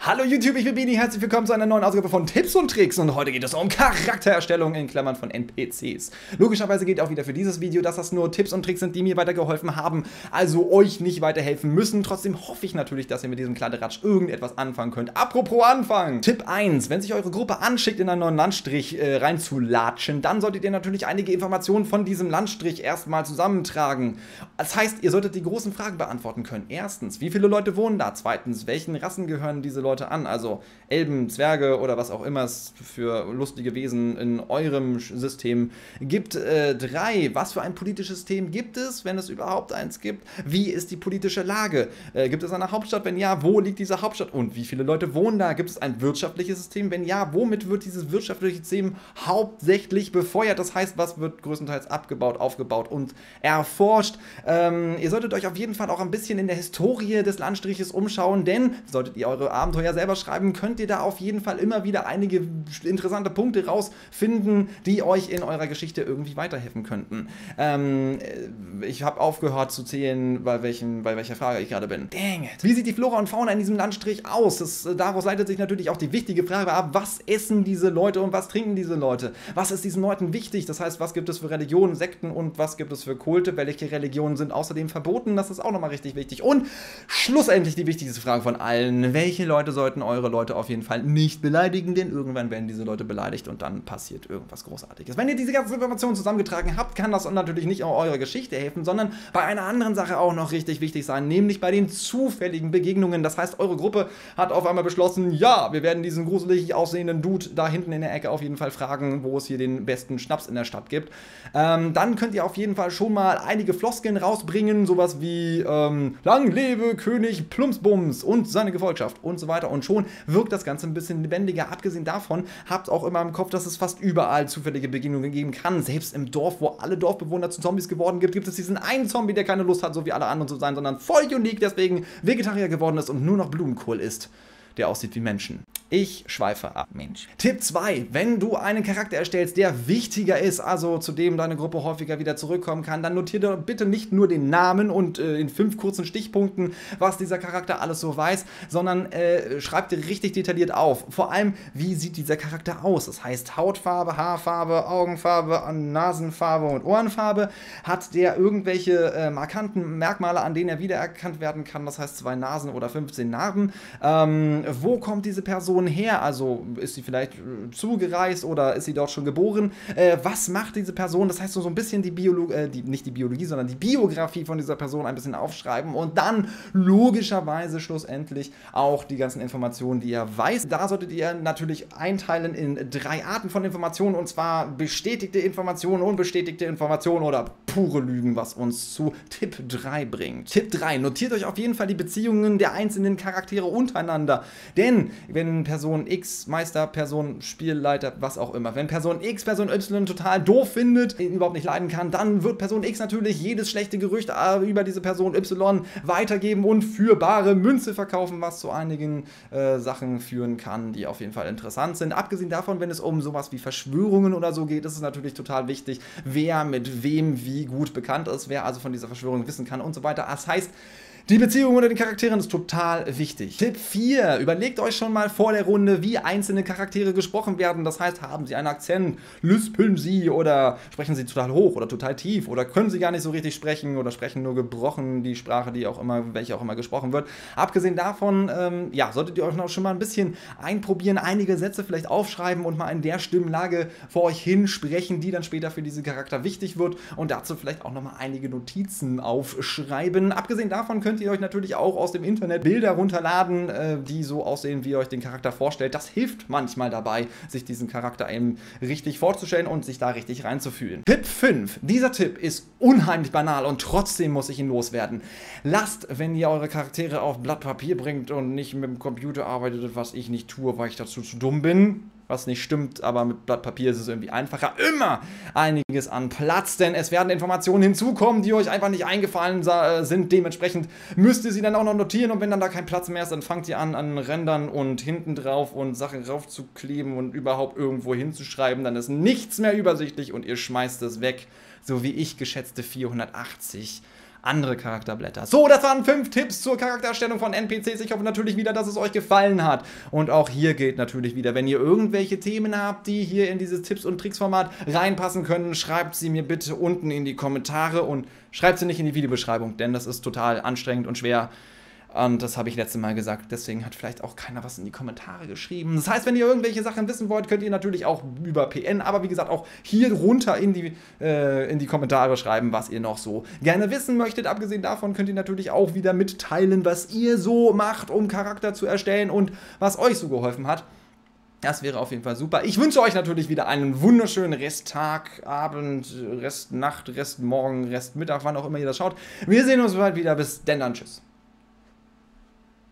Hallo YouTube, ich bin Bini, herzlich willkommen zu einer neuen Ausgabe von Tipps und Tricks und heute geht es um Charaktererstellung in Klammern von NPCs. Logischerweise gilt auch wieder für dieses Video, dass das nur Tipps und Tricks sind, die mir weitergeholfen haben, also euch nicht weiterhelfen müssen. Trotzdem hoffe ich natürlich, dass ihr mit diesem Kladderadatsch irgendetwas anfangen könnt. Apropos anfangen! Tipp 1, wenn sich eure Gruppe anschickt, in einen neuen Landstrich reinzulatschen, dann solltet ihr natürlich einige Informationen von diesem Landstrich erstmal zusammentragen. Das heißt, ihr solltet die großen Fragen beantworten können. Erstens, wie viele Leute wohnen da? Zweitens, welchen Rassen gehören diese Leute an, also Elben, Zwerge oder was auch immer es für lustige Wesen in eurem System gibt. 3, was für ein politisches System gibt es, wenn es überhaupt eins gibt? Wie ist die politische Lage? Gibt es eine Hauptstadt? Wenn ja, wo liegt diese Hauptstadt? Und wie viele Leute wohnen da? Gibt es ein wirtschaftliches System? Wenn ja, womit wird dieses wirtschaftliche System hauptsächlich befeuert? Das heißt, was wird größtenteils abgebaut, aufgebaut und erforscht? Ihr solltet euch auf jeden Fall auch ein bisschen in der Historie des Landstriches umschauen, denn solltet ihr eure Abenteuer selber schreiben, könnt ihr da auf jeden Fall immer wieder einige interessante Punkte rausfinden, die euch in eurer Geschichte irgendwie weiterhelfen könnten. Ich habe aufgehört zu zählen, bei welcher Frage ich gerade bin. Dang it. Wie sieht die Flora und Fauna in diesem Landstrich aus? Daraus leitet sich natürlich auch die wichtige Frage ab, was essen diese Leute und was trinken diese Leute? Was ist diesen Leuten wichtig? Das heißt, was gibt es für Religionen, Sekten und was gibt es für Kulte? Welche Religionen sind außerdem verboten? Das ist auch nochmal richtig wichtig. Und schlussendlich die wichtigste Frage von allen. Welche Leute sollten eure Leute auf jeden Fall nicht beleidigen, denn irgendwann werden diese Leute beleidigt und dann passiert irgendwas Großartiges. Wenn ihr diese ganzen Informationen zusammengetragen habt, kann das natürlich nicht auch eurer Geschichte helfen, sondern bei einer anderen Sache auch noch richtig wichtig sein, nämlich bei den zufälligen Begegnungen. Das heißt, eure Gruppe hat auf einmal beschlossen, ja, wir werden diesen gruselig aussehenden Dude da hinten in der Ecke auf jeden Fall fragen, wo es hier den besten Schnaps in der Stadt gibt. Dann könnt ihr auf jeden Fall schon mal einige Floskeln rausbringen, sowas wie lang lebe König Plumpsbums und seine Gefolgschaft und so weiter, und schon wirkt das Ganze ein bisschen lebendiger. Abgesehen davon, habt auch immer im Kopf, dass es fast überall zufällige Begegnungen geben kann. Selbst im Dorf, wo alle Dorfbewohner zu Zombies geworden gibt, gibt es diesen einen Zombie, der keine Lust hat, so wie alle anderen zu sein, sondern voll unique, deswegen Vegetarier geworden ist und nur noch Blumenkohl isst, der aussieht wie Menschen. Ich schweife ab, Mensch. Tipp 2. Wenn du einen Charakter erstellst, der wichtiger ist, also zu dem deine Gruppe häufiger wieder zurückkommen kann, dann notiere dir bitte nicht nur den Namen und in 5 kurzen Stichpunkten, was dieser Charakter alles so weiß, sondern schreib dir richtig detailliert auf. Vor allem, wie sieht dieser Charakter aus? Das heißt Hautfarbe, Haarfarbe, Augenfarbe, Nasenfarbe und Ohrenfarbe. Hat der irgendwelche markanten Merkmale, an denen er wiedererkannt werden kann? Das heißt 2 Nasen oder 15 Narben. Wo kommt diese Person her? Also ist sie vielleicht zugereist oder ist sie dort schon geboren? Was macht diese Person? Das heißt so ein bisschen die nicht die Biologie, sondern die Biografie von dieser Person ein bisschen aufschreiben und dann logischerweise schlussendlich auch die ganzen Informationen, die ihr weiß. Da solltet ihr natürlich einteilen in 3 Arten von Informationen, und zwar bestätigte Informationen, unbestätigte Informationen oder pure Lügen, was uns zu Tipp 3 bringt. Tipp 3. Notiert euch auf jeden Fall die Beziehungen der einzelnen Charaktere untereinander, denn wenn Person X, Meister, Person, Spielleiter, was auch immer. Wenn Person X Person Y total doof findet, ihn überhaupt nicht leiden kann, dann wird Person X natürlich jedes schlechte Gerücht über diese Person Y weitergeben und für bare Münze verkaufen, was zu einigen Sachen führen kann, die auf jeden Fall interessant sind. Abgesehen davon, wenn es um sowas wie Verschwörungen oder so geht, ist es natürlich total wichtig, wer mit wem wie gut bekannt ist, wer also von dieser Verschwörung wissen kann und so weiter. Das heißt, die Beziehung unter den Charakteren ist total wichtig. Tipp 4. Überlegt euch schon mal vor der Runde, wie einzelne Charaktere gesprochen werden. Das heißt, haben sie einen Akzent, lispeln sie oder sprechen sie total hoch oder total tief oder können sie gar nicht so richtig sprechen oder sprechen nur gebrochen die Sprache, welche auch immer gesprochen wird. Abgesehen davon, ja, solltet ihr euch noch schon mal ein bisschen einprobieren, einige Sätze vielleicht aufschreiben und mal in der Stimmlage vor euch hinsprechen, die dann später für diesen Charakter wichtig wird, und dazu vielleicht auch noch mal einige Notizen aufschreiben. Abgesehen davon könnt ihr euch natürlich auch aus dem Internet Bilder runterladen, die so aussehen, wie ihr euch den Charakter vorstellt. Das hilft manchmal dabei, sich diesen Charakter eben richtig vorzustellen und sich da richtig reinzufühlen. Tipp 5. Dieser Tipp ist unheimlich banal und trotzdem muss ich ihn loswerden. Lasst, wenn ihr eure Charaktere auf Blatt Papier bringt und nicht mit dem Computer arbeitet, was ich nicht tue, weil ich dazu zu dumm bin, was nicht stimmt, aber mit Blatt Papier ist es irgendwie einfacher, immer einiges an Platz, denn es werden Informationen hinzukommen, die euch einfach nicht eingefallen sind. Dementsprechend müsst ihr sie dann auch noch notieren, und wenn dann da kein Platz mehr ist, dann fangt ihr an Rändern und hinten drauf und Sachen raufzukleben und überhaupt irgendwo hinzuschreiben, dann ist nichts mehr übersichtlich und ihr schmeißt es weg, so wie ich geschätzte 480 andere Charakterblätter. So, das waren 5 Tipps zur Charaktererstellung von NPCs. Ich hoffe natürlich wieder, dass es euch gefallen hat. Und auch hier gilt natürlich wieder, wenn ihr irgendwelche Themen habt, die hier in dieses Tipps- und Tricks-Format reinpassen können, schreibt sie mir bitte unten in die Kommentare und schreibt sie nicht in die Videobeschreibung, denn das ist total anstrengend und schwer. Und das habe ich letztes Mal gesagt, deswegen hat vielleicht auch keiner was in die Kommentare geschrieben. Das heißt, wenn ihr irgendwelche Sachen wissen wollt, könnt ihr natürlich auch über PN, aber wie gesagt auch hier runter in die Kommentare schreiben, was ihr noch so gerne wissen möchtet. Abgesehen davon könnt ihr natürlich auch wieder mitteilen, was ihr so macht, um Charakter zu erstellen und was euch so geholfen hat. Das wäre auf jeden Fall super. Ich wünsche euch natürlich wieder einen wunderschönen Resttag, Abend, Restnacht, Restmorgen, Restmittag, wann auch immer ihr das schaut. Wir sehen uns bald wieder. Bis denn dann. Tschüss.